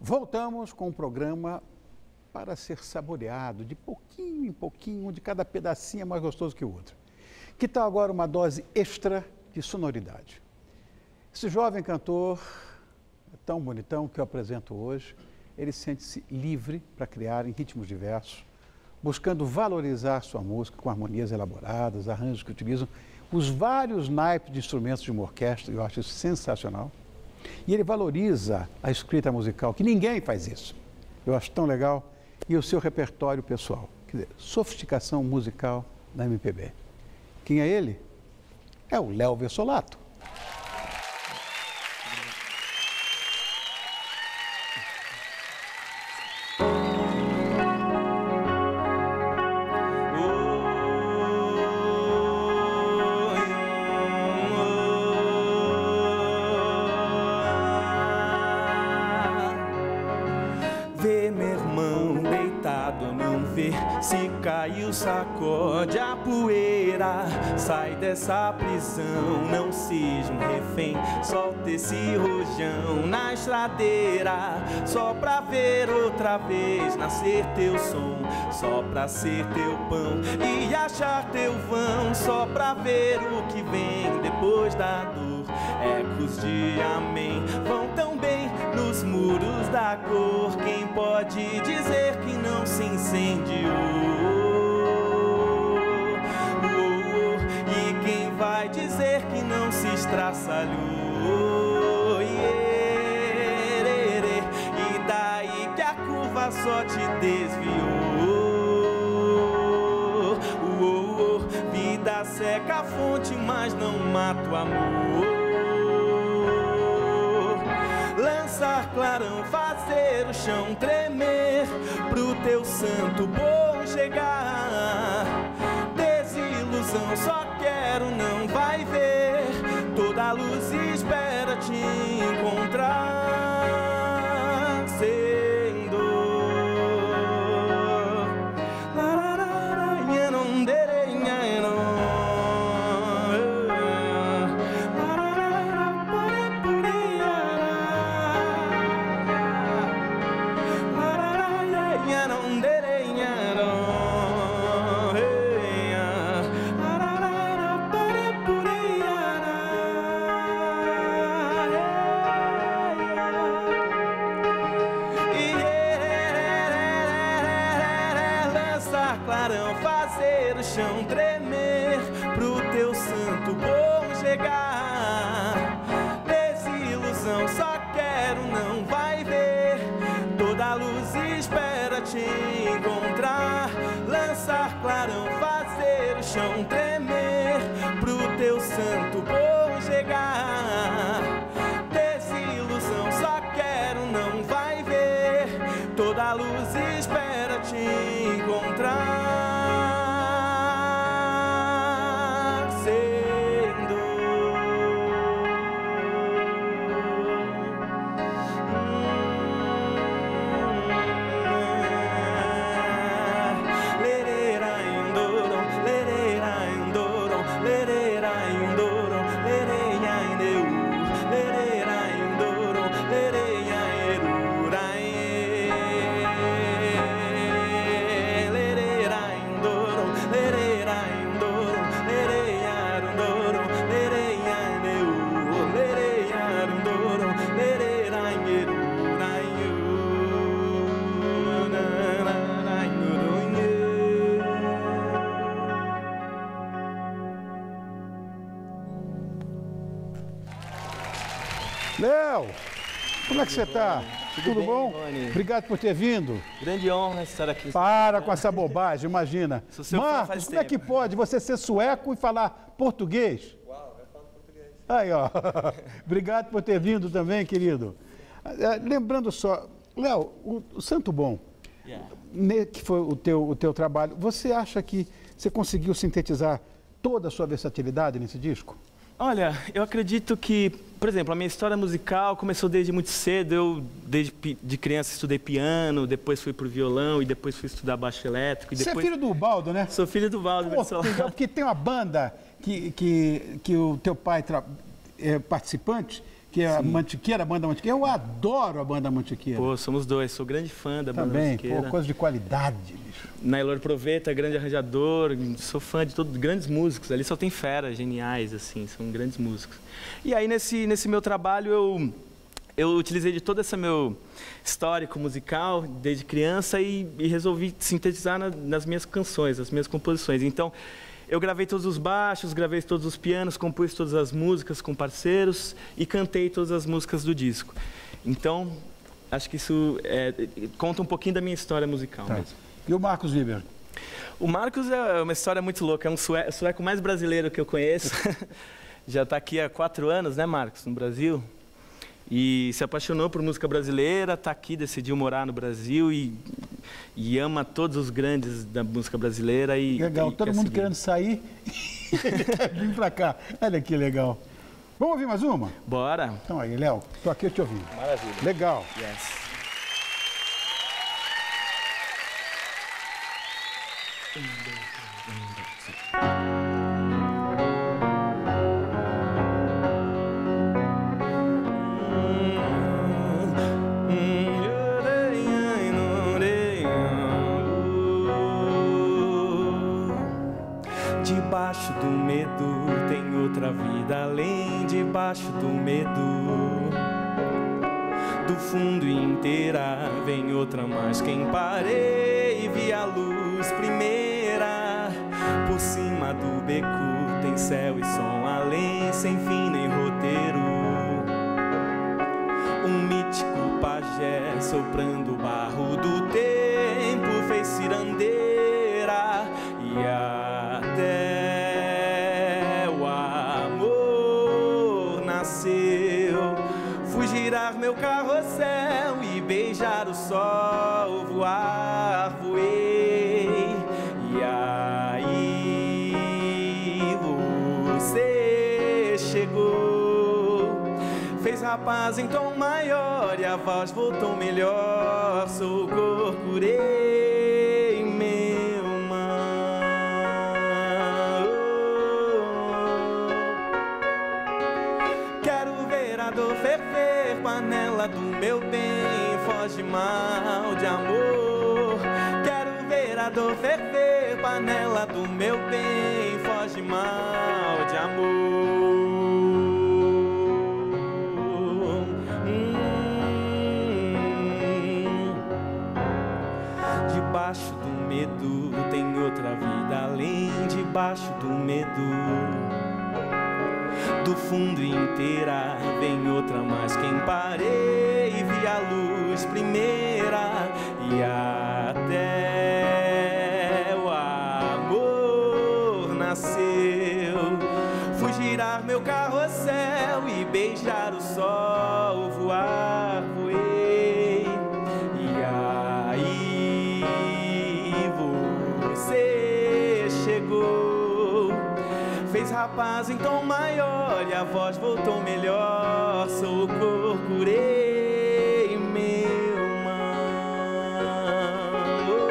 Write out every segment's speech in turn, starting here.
Voltamos com um programa para ser saboreado, de pouquinho em pouquinho, onde cada pedacinho é mais gostoso que o outro. Que tal agora uma dose extra de sonoridade? Esse jovem cantor, tão bonitão que eu apresento hoje, ele sente-se livre para criar em ritmos diversos, buscando valorizar sua música com harmonias elaboradas, arranjos que utilizam os vários naipes de instrumentos de uma orquestra, eu acho isso sensacional. E ele valoriza a escrita musical, que ninguém faz isso. Eu acho tão legal. E o seu repertório pessoal, quer dizer, sofisticação musical da MPB. Quem é ele? É o Léo Versolato. Se caiu, sacode a poeira, sai dessa prisão, não seja um refém, solta esse rojão na estradeira, só pra ver outra vez nascer teu som, só pra ser teu pão e achar teu vão, só pra ver o que vem depois da dor. Ecos de amém vão tão bem nos muros da cor, quem pode dizer que não se incendiou? E quem vai dizer que não se estraçalhou? E daí que a curva só te desviou? Vida seca a fonte, mas não mata o amor. Lançar clarão, fazer o chão tremer, pro teu santo bom chegar. Desilusão, só quero, não vai ver, toda a luz espera te encontrar sem dor. Fazer o chão tremer, pro teu santo bom chegar. Desilusão, só quero, não vai ver, toda a luz espera te encontrar. Lançar clarão, fazer o chão tremer, pro teu santo bom chegar. Desilusão, só quero, não vai ver, toda a luz espera te encontrar. Léo, como é que você está? Tudo bom? Rony? Obrigado por ter vindo. Grande honra estar aqui. Para com essa bobagem, imagina. Marcos, como é que pode você ser sueco e falar português? Uau, eu falo português. Aí, ó. Obrigado por ter vindo também, querido. Lembrando só, Léo, o Santo Bom, que foi o teu trabalho, você acha que você conseguiu sintetizar toda a sua versatilidade nesse disco? Olha, eu acredito que, por exemplo, a minha história musical começou desde muito cedo. Eu, desde de criança, estudei piano, depois fui pro violão e depois fui estudar baixo elétrico. E depois... Você é filho do Ubaldo, né? Sou filho do Ubaldo. Porque tem uma banda que o teu pai é participante, que é a Mantiqueira, a banda Mantiqueira. Eu adoro a banda Mantiqueira. Pô, somos dois. Sou grande fã da banda Também, Mantiqueira. pô, coisa de qualidade, bicho. Nailor Proveta, grande arranjador. Sou fã de todos, grandes músicos. Ali só tem fera, geniais, assim. São grandes músicos. E aí, nesse meu trabalho, eu utilizei de todo esse meu histórico musical, desde criança, e resolvi sintetizar nas minhas canções, nas minhas composições. Então, eu gravei todos os baixos, gravei todos os pianos, compus todas as músicas com parceiros e cantei todas as músicas do disco. Então, acho que isso conta um pouquinho da minha história musical mesmo. E o Marcos Weber? O Marcos é uma história muito louca, é um sueco mais brasileiro que eu conheço. Já está aqui há 4 anos, né, Marcos, no Brasil. E se apaixonou por música brasileira, está aqui, decidiu morar no Brasil e ama todos os grandes da música brasileira. Legal, todo mundo querendo sair e vir para cá. Olha que legal. Vamos ouvir mais uma? Bora. Então aí, Léo, estou aqui te ouvindo. Maravilha. Legal. Yes. Debaixo do medo tem outra vida além debaixo do medo. Do fundo inteira vem outra, mas quem parei vi a luz primeira. Por cima do beco tem céu e som além, sem fim nem roteiro. Um mítico pajé soprando o barro do tempo fez cirandeira e até o amor nasceu. Fui girar meu carrossel e beijar o sol, voar, voei. E aí você chegou, fez rapaz em tom maior e a voz voltou melhor. Socorro, curei meu mal. Quero ver a dor ferver, panela do meu bem, foge mal de amor. Quero ver a dor ferver, panela do meu bem, foge mal de amor. Debaixo do medo tem outra vida além debaixo do medo. Do fundo inteira vem outra, mas quem parei vi a luz primeira e até o amor nasceu. Fui girar meu carrossel e beijar o sol, voar, voei. E aí você chegou, fez rapaz em tom maior e a voz voltou melhor. Socorro, curei meu mal.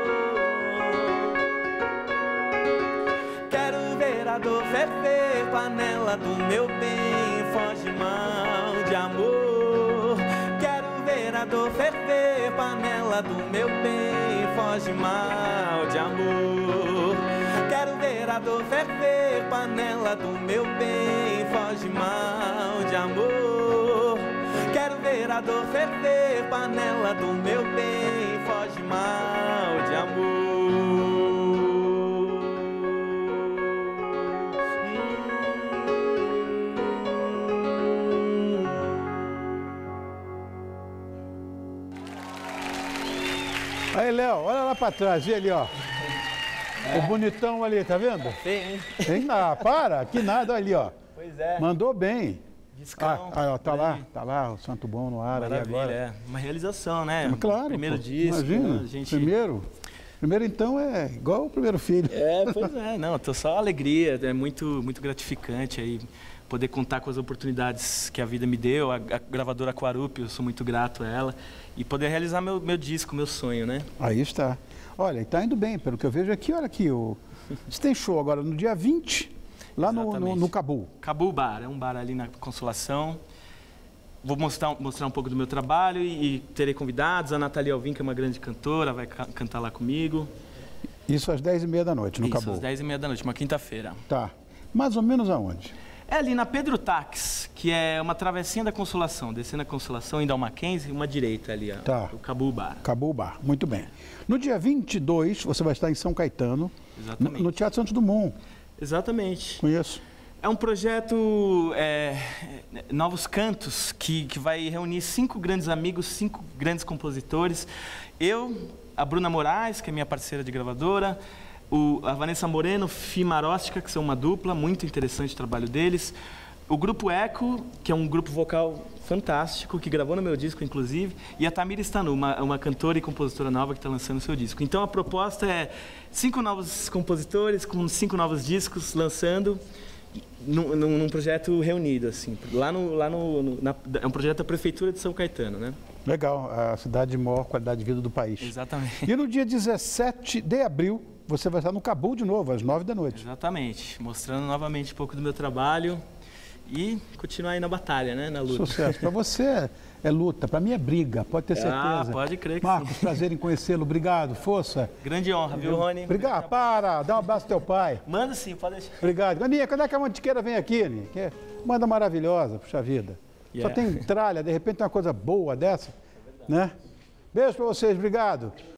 Quero ver a dor ferver, panela do meu bem, foge mal de amor. Quero ver a dor ferver, panela do meu bem, foge mal de amor. Quero ver a dor ferver, panela do meu bem, foge mal de amor. Quero ver a dor ferver, panela do meu bem, foge mal de amor. Aí, Léo, olha lá pra trás, vê ali, ó. O bonitão ali, tá vendo? Feio, hein? Tem nada, para, que nada, ali, ó. Pois é. Mandou bem. Discão. Ó, tá lá, o Santo Bom no ar. Maravilha, ali agora. é. Uma realização, né? Mas, claro. Primeiro pô, disco. imagina, A gente... Primeiro, então, é igual o primeiro filho. Pois é. Não, tô só alegria. É muito gratificante aí poder contar com as oportunidades que a vida me deu. A gravadora Aquarup, eu sou muito grato a ela. E poder realizar meu disco, meu sonho, né? Aí está. Olha, está indo bem, pelo que eu vejo aqui, olha aqui, você tem show agora no dia 20, lá no Cabul. Cabul Bar, é um bar ali na Consolação. vou mostrar um pouco do meu trabalho e terei convidados. A Nathalie Alvim, que é uma grande cantora, vai cantar lá comigo. Isso às 10h30 da noite, no Cabu? Isso, às 10h30 da noite, uma quinta-feira. Tá. Mais ou menos aonde? É ali na Pedro Taques, que é uma travessinha da Consolação. Descendo a Consolação, indo ao Mackenzie, uma direita ali, ó, tá. O Cabu Bar. Cabu Bar, muito bem. No dia 22, você vai estar em São Caetano, no Teatro Santos Dumont. Exatamente. Conheço. É um projeto Novos Cantos, que vai reunir 5 grandes amigos, 5 grandes compositores. Eu, a Bruna Moraes, que é minha parceira de gravadora, a Vanessa Moreno, Fimaróstica, que são uma dupla, muito interessante o trabalho deles. O Grupo Eco, que é um grupo vocal fantástico, que gravou no meu disco, inclusive. E a Tamira Stanu, uma cantora e compositora nova que está lançando o seu disco. Então a proposta é 5 novos compositores com 5 novos discos lançando num projeto reunido, assim. É um projeto da Prefeitura de São Caetano, né? Legal, a cidade de maior qualidade de vida do país. Exatamente. E no dia 17 de abril, você vai estar no Cabu de novo, às 9 da noite. Exatamente, mostrando novamente um pouco do meu trabalho e continuar aí na batalha, né, na luta. Sucesso. Para você é luta, para mim é briga, pode ter certeza. Pode crer que Marcos, sim. prazer em conhecê-lo, obrigado, força. Grande honra, viu, Rony? Obrigado, dá um abraço ao teu pai. Manda sim, pode deixar. Obrigado. Aninha, quando é que a Mantiqueira vem aqui, Aninha? Que manda maravilhosa, puxa vida. Só tem tralha, de repente tem uma coisa boa dessa, né? Beijo para vocês, obrigado.